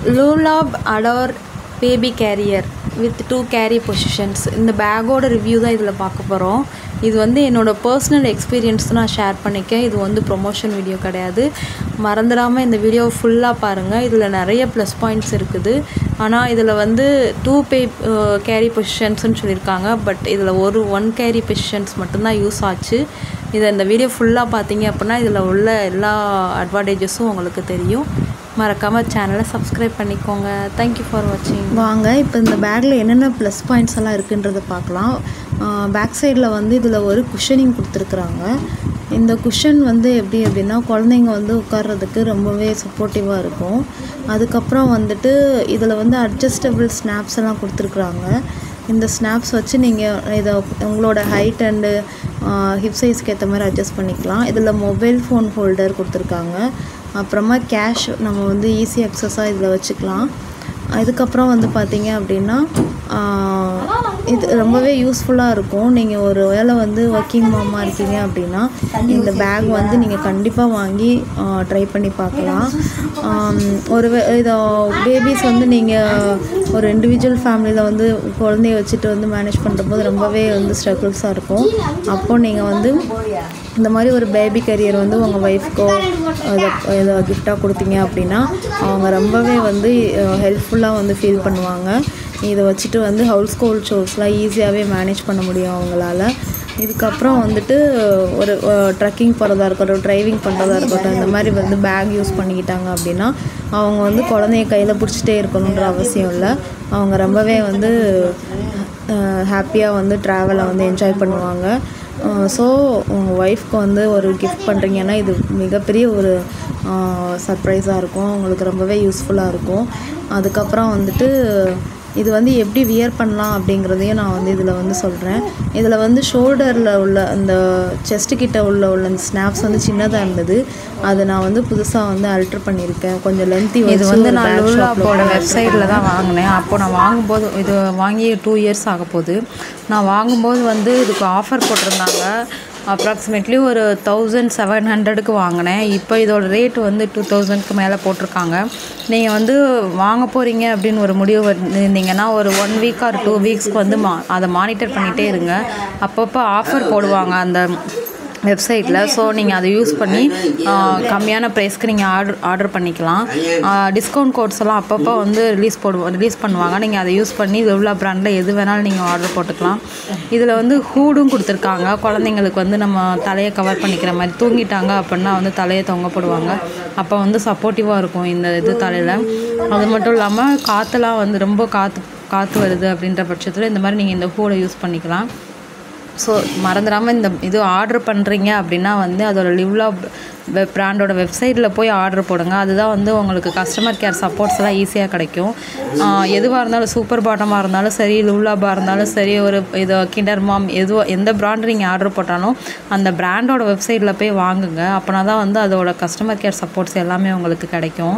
Lulab Adore Baby Carrier with 2 carry positions. இந்த பேக்கோட review தான் இதில் பார்க்க போகிறோம். இது வந்து என்னோடய பர்சனல் எக்ஸ்பீரியன்ஸ் நான் ஷேர் பண்ணிக்கேன். இது வந்து ப்ரொமோஷன் வீடியோ கிடையாது. மறந்துடாமல் இந்த வீடியோ ஃபுல்லாக பாருங்கள். இதில் நிறைய ப்ளஸ் பாயிண்ட்ஸ் இருக்குது. ஆனால் இதில் வந்து 2 கேரி பொசிஷன்ஸ்னு சொல்லியிருக்காங்க. பட் இதில் 1 கேரி பொசிஷன்ஸ் மட்டும்தான் யூஸ் ஆச்சு. இதை இந்த வீடியோ ஃபுல்லாக பார்த்தீங்க அப்படின்னா இதில் உள்ள எல்லா அட்வான்டேஜஸும் உங்களுக்கு தெரியும். மறக்காமல் சேனலை சப்ஸ்கிரைப் பண்ணிக்கோங்க. தேங்க்யூ ஃபார் வாட்சிங். வாங்க இப்போ இந்த பேக்கில் என்னென்ன ப்ளஸ் பாயிண்ட்ஸ் எல்லாம் இருக்குன்றதை பார்க்கலாம். பேக் சைடில் வந்து இதில் ஒரு குஷனிங் கொடுத்துருக்குறாங்க. இந்த குஷன் வந்து எப்படி அப்படின்னா குழந்தைங்க வந்து உட்கார்றதுக்கு ரொம்பவே சப்போர்ட்டிவாக இருக்கும். அதுக்கப்புறம் வந்துட்டு இதில் வந்து அட்ஜஸ்டபிள் ஸ்னாப்ஸ் எல்லாம் கொடுத்துருக்குறாங்க. இந்த ஸ்னாப்ஸ் வச்சு நீங்கள் இதை உங்களோட ஹைட் அண்டு ஹிப் சைஸ்க்கு ஏற்ற மாதிரி அட்ஜஸ்ட் பண்ணிக்கலாம். இதில் மொபைல் ஃபோன் ஹோல்டர் கொடுத்துருக்காங்க. அப்புறமா கேஷ் நம்ம வந்து ஈஸி அக்சஸாக இதில் வச்சுக்கலாம். இதுக்கப்புறம் வந்து பார்த்திங்க அப்படின்னா இது ரொம்பவே யூஸ்ஃபுல்லாக இருக்கும். நீங்கள் ஒரு வேளை வந்து ஒர்க்கிங் மாமாக இருக்கீங்க அப்படின்னா இந்த பேக் வந்து நீங்கள் கண்டிப்பாக வாங்கி ட்ரை பண்ணி பார்க்கலாம். இதை பேபிஸ் வந்து நீங்கள் ஒரு இண்டிவிஜுவல் ஃபேமிலியில் வந்து குழந்தைய வச்சுட்டு வந்து மேனேஜ் பண்ணுறபோது ரொம்பவே வந்து ஸ்ட்ரகிள்ஸாக இருக்கும். அப்போது நீங்கள் வந்து இந்த மாதிரி ஒரு பேபி கேரியர் வந்து உங்கள் ஒய்ஃப்க்கோ இதை கிஃப்டாக கொடுத்தீங்க அப்படின்னா அவங்க ரொம்பவே வந்து ஹெல்ப்ஃபுல்லாக வந்து ஃபீல் பண்ணுவாங்க. இதை வச்சுட்டு வந்து ஹவுஸ் ஹோல்ட் ஷோர்ஸ்லாம் ஈஸியாகவே மேனேஜ் பண்ண முடியும் அவங்களால. இதுக்கப்புறம் வந்துட்டு ஒரு ட்ரக்கிங் போகிறதா இருக்கட்டும், ட்ரைவிங் பண்ணுறதா இருக்கட்டும், இந்த மாதிரி வந்து பேக் யூஸ் பண்ணிக்கிட்டாங்க அப்படின்னா அவங்க வந்து குழந்தைய கையில் பிடிச்சிட்டே இருக்கணுன்ற அவசியம் இல்லை. அவங்க ரொம்பவே வந்து ஹாப்பியாக வந்து ட்ராவலை வந்து என்ஜாய் பண்ணுவாங்க. ஸோ உங்கள் ஒய்ஃப்க்கு வந்து ஒரு கிஃப்ட் பண்ணுறீங்கன்னா இது மிகப்பெரிய ஒரு சர்ப்ரைஸாக இருக்கும். உங்களுக்கு ரொம்பவே யூஸ்ஃபுல்லாக இருக்கும். அதுக்கப்புறம் வந்துட்டு இது வந்து எப்படி வியர் பண்ணலாம் அப்படிங்கிறதையும் நான் வந்து இதில் வந்து சொல்கிறேன். இதில் வந்து ஷோல்டரில் உள்ள அந்த செஸ்ட்டுக்கிட்ட உள்ள அந்த ஸ்னாப்ஸ் வந்து சின்னதாக இருந்தது. அதை நான் வந்து புதுசாக வந்து அல்ட்ரு பண்ணியிருக்கேன். கொஞ்சம் லென்த்தி. இது வந்து நான் லூலாப்போட வெப்சைட்டில் தான் வாங்கினேன். அப்போது நான் வாங்கும்போது இது வாங்கி 2 இயர்ஸ் ஆக போகுது. நான் வாங்கும்போது வந்து இதுக்கு ஆஃபர் போட்டிருந்தாங்க. அப்ராக்சிமேட்லி ஒரு 1700க்கு வாங்கினேன். இப்போ இதோட ரேட்டு வந்து 2000க்கு மேலே போட்டிருக்காங்க. நீங்கள் வந்து வாங்க போகிறீங்க அப்படின்னு ஒரு முடிவு இருந்தீங்கன்னா ஒரு 1 வீக் ஆர் 2 வீக்ஸ்க்கு வந்து அதை மானிட்டர் பண்ணிகிட்டே இருங்க. அப்பப்போ ஆஃபர் போடுவாங்க அந்த வெப்சைட்டில். ஸோ நீங்கள் அதை யூஸ் பண்ணி கம்மியான ப்ரைஸ்க்கு நீங்கள் ஆர்டர் பண்ணிக்கலாம். டிஸ்கவுண்ட் கோட்ஸ் எல்லாம் அப்பப்போ வந்து ரிலீஸ் பண்ணுவாங்க. நீங்கள் அதை யூஸ் பண்ணி லூலா பிராண்டில் எது வேணாலும் நீங்கள் ஆர்டர் போட்டுக்கலாம். இதில் வந்து ஹூடும் கொடுத்துருக்காங்க. குழந்தைங்களுக்கு வந்து நம்ம தலையை கவர் பண்ணிக்கிற மாதிரி தூங்கிட்டாங்க அப்படின்னா வந்து தலையை தொங்க போடுவாங்க. அப்போ வந்து சப்போர்ட்டிவாக இருக்கும் இந்த இது தலையில். அது மட்டும் இல்லாமல் காற்றுலாம் வந்து ரொம்ப காற்று வருது அப்படின்ற பட்சத்தில் இந்த மாதிரி நீங்கள் இந்த ஹூடை யூஸ் பண்ணிக்கலாம். ஸோ மறந்துடாமல் இந்த இது ஆர்டர் பண்ணுறீங்க அப்படின்னா வந்து அதோட லிவ்லா பிராண்டோட வெப்சைட்டில் போய் ஆர்டர் போடுங்க. அதுதான் வந்து உங்களுக்கு கஸ்டமர் கேர் சப்போர்ட்ஸ் எல்லாம் ஈஸியாக கிடைக்கும். எதுவாக இருந்தாலும் சூப்பர் பாட்டமாக இருந்தாலும் சரி, லூலாபாக இருந்தாலும் சரி, ஒரு இது கிண்டர் மாம் எந்த பிராண்ட் நீங்கள் ஆர்டர் போட்டாலும் அந்த பிராண்டோட வெப்சைட்டில் போய் வாங்குங்க. அப்படின்னா தான் வந்து அதோட கஸ்டமர் கேர் சப்போர்ட்ஸ் எல்லாமே உங்களுக்கு கிடைக்கும்.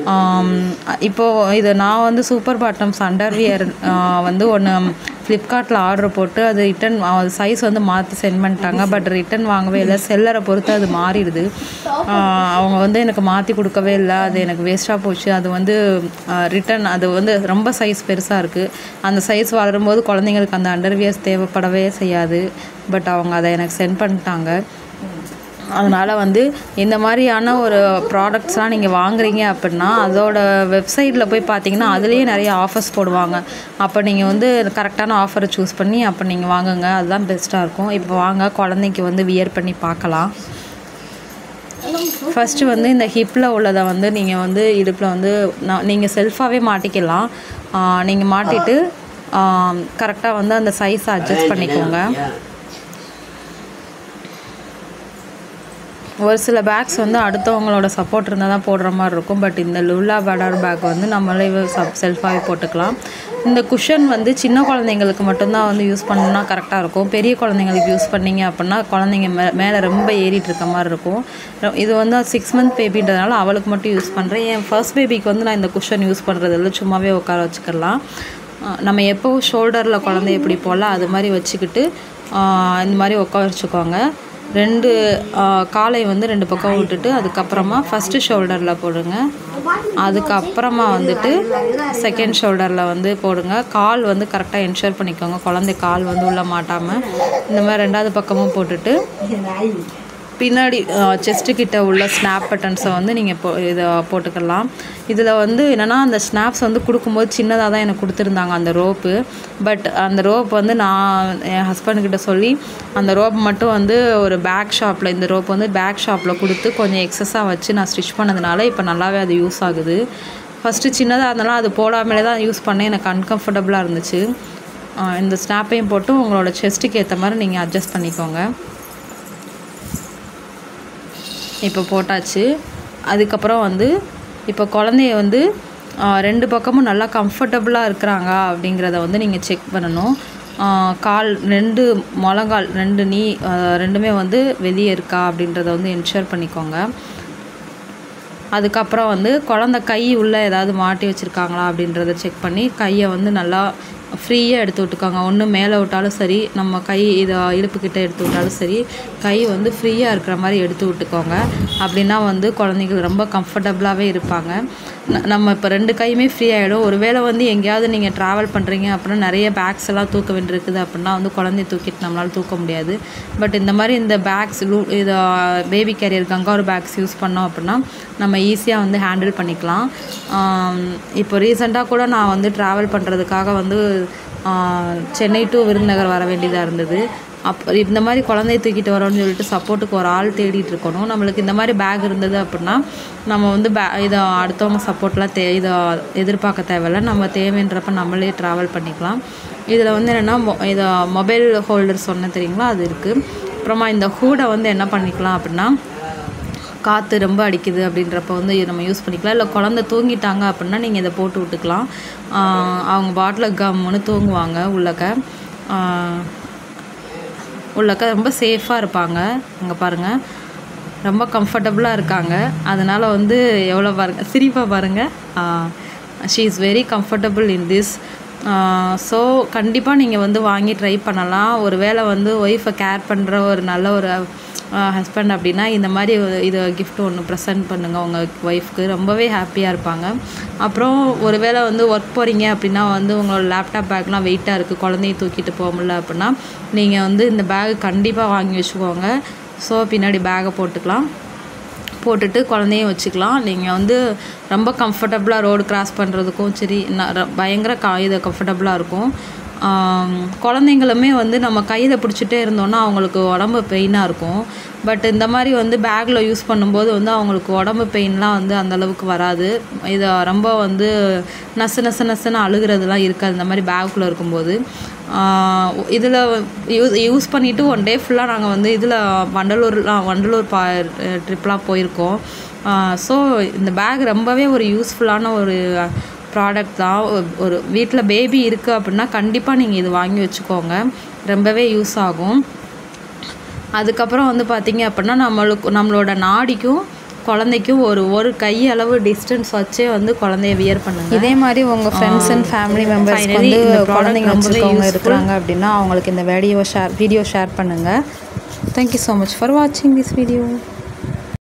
இப்போது இது நான் வந்து சூப்பர் பாட்டம்ஸ் அண்டர்வியர் வந்து ஒன்று ஃப்ளிப்கார்ட்டில் ஆர்டர் போட்டு அது ரிட்டன் சைஸ் வந்து மாற்றி சென்ட் பண்ணிட்டாங்க. பட் ரிட்டன் வாங்கவே இல்லை. செல்லரை பொறுத்து அது மாறிடுது. அவங்க வந்து எனக்கு மாற்றி கொடுக்கவே இல்லை. அது எனக்கு வேஸ்ட்டாக போச்சு. அது வந்து ரிட்டன் அது வந்து ரொம்ப சைஸ் பெருசாக இருக்குது. அந்த சைஸ் வளரும்போது குழந்தைங்களுக்கு அந்த அண்டர்வியர்ஸ் தேவைப்படவே செய்யாது. பட் அவங்க அதை எனக்கு சென்ட் பண்ணிட்டாங்க. அதனால் வந்து இந்த மாதிரியான ஒரு ப்ராடக்ட்ஸ்லாம் நீங்கள் வாங்குறீங்க அப்படின்னா அதோட வெப்சைட்டில் போய் பார்த்தீங்கன்னா அதுலேயே நிறைய ஆஃபர்ஸ் போடுவாங்க. அப்போ நீங்கள் வந்து கரெக்டான ஆஃபரை சூஸ் பண்ணி அப்போ நீங்கள் வாங்குங்க. அதுதான் பெஸ்ட்டாக இருக்கும். இப்போ வாங்க குழந்தைக்கு வந்து வியர் பண்ணி பார்க்கலாம். ஃபஸ்ட்டு வந்து இந்த ஹிப்பில் உள்ளதை வந்து நீங்கள் வந்து இடுப்பில் வந்து நீங்கள் செல்ஃபாகவே மாட்டிக்கலாம். நீங்கள் மாட்டிட்டு கரெக்டாக வந்து அந்த சைஸை அட்ஜஸ்ட் பண்ணிக்கோங்க. ஒரு சில பேக்ஸ் வந்து அடுத்தவங்களோட சப்போர்ட் இருந்தால் தான் போடுற மாதிரி இருக்கும். பட் இந்த லூலா பேடர் பேக் வந்து நம்மளே செல்ஃபாகவே போட்டுக்கலாம். இந்த குஷன் வந்து சின்ன குழந்தைங்களுக்கு மட்டும்தான் வந்து யூஸ் பண்ணணுன்னா கரெக்டாக இருக்கும். பெரிய குழந்தைங்களுக்கு யூஸ் பண்ணிங்க அப்படின்னா குழந்தைங்க மேலே ரொம்ப ஏறிட்டு இருக்க மாதிரி இருக்கும். இது வந்து 6 மந்த் பேபின்றதுனால அவளுக்கு மட்டும் யூஸ் பண்ணுறேன். என் ஃபர்ஸ்ட் பேபிக்கு வந்து நான் இந்த குஷன் யூஸ் பண்ணுறதில்ல. சும்மாவே உட்கார வச்சுக்கலாம். நம்ம எப்போவும் ஷோல்டரில் குழந்தைய எப்படி போடலாம் அது மாதிரி வச்சுக்கிட்டு இந்த மாதிரி உட்கார வச்சுக்கோங்க. 2 காலை வந்து 2 பக்கம் விட்டுட்டு அதுக்கப்புறமா ஃபஸ்ட்டு ஷோல்டரில் போடுங்க. அதுக்கப்புறமா வந்துட்டு செகண்ட் ஷோல்டரில் வந்து போடுங்க. கால் வந்து கரெக்டாக என்ஷூர் பண்ணிக்கோங்க, குழந்தை கால் வந்து உள்ளே மாட்டாமல். இந்த மாதிரி 2வது பக்கமும் போட்டுட்டு பின்னாடி செஸ்ட்டு கிட்ட உள்ள ஸ்னாப் பட்டன்ஸை வந்து நீங்கள் இதை போட்டுக்கலாம். இதில் வந்து என்னென்னா அந்த ஸ்னாப்ஸ் வந்து கொடுக்கும்போது சின்னதாக தான் எனக்கு கொடுத்துருந்தாங்க அந்த ரோப்பு. பட் அந்த ரோப் வந்து நான் என் ஹஸ்பண்ட்கிட்ட சொல்லி அந்த ரோப் மட்டும் வந்து ஒரு பேக் ஷாப்பில், இந்த ரோப் வந்து பேக் ஷாப்பில் கொடுத்து கொஞ்சம் எக்ஸஸாக வச்சு நான் ஸ்டிச் பண்ணதுனால இப்போ நல்லாவே அது யூஸ் ஆகுது. ஃபஸ்ட்டு சின்னதாக இருந்தாலும் அது போடாமலே தான் யூஸ் பண்ணேன், எனக்கு அன்கம்ஃபர்டபுளாக இருந்துச்சு. இந்த ஸ்னாப்பையும் போட்டு உங்களோட செஸ்ட்டுக்கு ஏற்ற மாதிரி நீங்கள் அட்ஜஸ்ட் பண்ணிக்கோங்க. இப்போ போட்டாச்சு. அதுக்கப்புறம் வந்து இப்போ குழந்தைய வந்து 2 பக்கமும் நல்லா கம்ஃபர்டபுளாக இருக்கிறாங்க அப்படிங்கிறத வந்து நீங்கள் செக் பண்ணணும். கால் 2 முழங்கால் 2 நீ 2மே வந்து வெளியே இருக்கா அப்படின்றத வந்து என்ஷூர் பண்ணிக்கோங்க. அதுக்கப்புறம் வந்து குழந்தை கை உள்ளே ஏதாவது மாட்டி வச்சுருக்காங்களா அப்படின்றத செக் பண்ணி கையை வந்து நல்லா ஃப்ரீயாக எடுத்து விட்டுக்கோங்க. ஒன்று மேலே விட்டாலும் சரி, நம்ம கை இதை இடுப்புக்கிட்ட எடுத்து விட்டாலும் சரி, கை வந்து ஃப்ரீயாக இருக்கிற மாதிரி எடுத்து விட்டுக்கோங்க. அப்படின்னா வந்து குழந்தைகள் ரொம்ப கம்ஃபர்டபுளாகவே இருப்பாங்க. நம்ம இப்போ 2 கையுமே ஃப்ரீ ஆகிடும். ஒருவேளை வந்து எங்கேயாவது நீங்கள் ட்ராவல் பண்ணுறீங்க அப்படின்னா நிறைய பேக்ஸ் எல்லாம் தூக்க வேண்டியிருக்குது அப்படின்னா வந்து குழந்தைய தூக்கிட்டு நம்மளால் தூக்க முடியாது. பட் இந்த மாதிரி இந்த பேக்ஸ் இதை baby carrier kangaroo bags use பண்ணோம் அப்படின்னா நம்ம ஈஸியாக வந்து ஹேண்டில் பண்ணிக்கலாம். இப்போ ரீசெண்டாக கூட நான் வந்து ட்ராவல் பண்ணுறதுக்காக வந்து சென்னை டு விருதுநகர் வர வேண்டியதாக இருந்தது. இந்த மாதிரி குழந்தைய தூக்கிட்டு வரோன்னு சொல்லிட்டு சப்போர்ட்டுக்கு ஒரு ஆள் தேடிட்டு இருக்கணும். நம்மளுக்கு இந்த மாதிரி பேக் இருந்தது அப்படின்னா நம்ம வந்து இதை அடுத்தவங்க சப்போர்ட்லாம் இதை எதிர்பார்க்க தேவையில்லை. நம்ம தேவைன்றப்ப நம்மளே ட்ராவல் பண்ணிக்கலாம். இதில் வந்து என்னென்னா இதை மொபைல் ஹோல்டர் சொன்ன தெரியுங்களா, அது இருக்குது. அப்புறமா இந்த ஹூடை வந்து என்ன பண்ணிக்கலாம் அப்படின்னா காற்று ரொம்ப அடிக்குது அப்படின்றப்ப வந்து நம்ம யூஸ் பண்ணிக்கலாம். இல்லை குழந்தை தூங்கிட்டாங்க அப்படின்னா நீங்கள் இதை போட்டு விட்டுக்கலாம். அவங்க பாட்டில் கம்முன்னு தூங்குவாங்க. உள்ளக்க ரொம்ப சேஃபாக இருப்பாங்க. அங்கே பாருங்கள், ரொம்ப கம்ஃபர்டபுளாக இருக்காங்க. அதனால் வந்து எவ்வளோ பாருங்கள், சிரிப்பாக பாருங்கள். She is very comfortable in this. So கண்டிப்பாக நீங்கள் வந்து வாங்கி ட்ரை பண்ணலாம். ஒரு வேளை வந்து ஒய்ஃபை கேர் பண்ணுற ஒரு நல்ல ஒரு ஹஸ்பண்ட் அப்படின்னா இந்த மாதிரி இதை கிஃப்ட் ஒன்று ப்ரெசென்ட் பண்ணுங்கள் உங்கள் ஒய்ஃப்க்கு, ரொம்பவே ஹாப்பியாக இருப்பாங்க. அப்புறம் ஒரு வேளை வந்து ஒர்க் போகிறீங்க அப்படின்னா வந்து உங்களோட லேப்டாப் பேக்லாம் வெயிட்டாக இருக்குது, குழந்தைய தூக்கிட்டு போக முடியல அப்படின்னா நீங்கள் வந்து இந்த பேக் கண்டிப்பாக வாங்கி வச்சுக்கோங்க. ஸோ பின்னாடி பேக்கை போட்டுட்டு குழந்தையும் வச்சுக்கலாம். நீங்கள் வந்து ரொம்ப கம்ஃபர்டபுளாக ரோடு கிராஸ் பண்ணுறதுக்கும் சரி, பயங்கர இது கம்ஃபர்டபுளாக இருக்கும். குழந்தைங்களுமே வந்து நம்ம கையில் பிடிச்சிட்டே இருந்தோன்னா அவங்களுக்கு உடம்பு பெயினாக இருக்கும். பட் இந்த மாதிரி வந்து பேக்கில் யூஸ் பண்ணும்போது வந்து அவங்களுக்கு உடம்பு பெயின்லாம் வந்து அந்தளவுக்கு வராது. இதை ரொம்ப வந்து நசுன்னு அழுகிறதுலாம் இருக்காது இந்த மாதிரி பேக்குள்ளே இருக்கும்போது. இதில் யூஸ் பண்ணிவிட்டு ஒன் டே ஃபுல்லாக நாங்கள் வந்து இதில் வண்டலூர் ட்ரிப்லாம் போயிருக்கோம். ஸோ இந்த பேக் ரொம்பவே ஒரு யூஸ்ஃபுல்லான ஒரு ப்ராடக்ட் தான். ஒரு வீட்டில் பேபி இருக்குது அப்படின்னா கண்டிப்பாக நீங்கள் இது வாங்கி வச்சுக்கோங்க, ரொம்பவே யூஸ் ஆகும். அதுக்கப்புறம் வந்து பார்த்திங்க அப்படின்னா நம்மளோட நாடிக்கும் குழந்தைக்கும் ஒரு கை அளவு டிஸ்டன்ஸ் வச்சே வந்து குழந்தைய வியர் பண்ணுங்க. இதே மாதிரி உங்கள் ஃப்ரெண்ட்ஸ் அண்ட் ஃபேமிலி மெம்பர்ஸ்க்கு வந்து குழந்தைங்க வச்சுருக்கவங்க இருக்கிறாங்க அப்படின்னா அவங்களுக்கு இந்த வீடியோ ஷேர் பண்ணுங்கள். தேங்க்யூ ஸோ மச் ஃபார் வாட்சிங் திஸ் வீடியோ.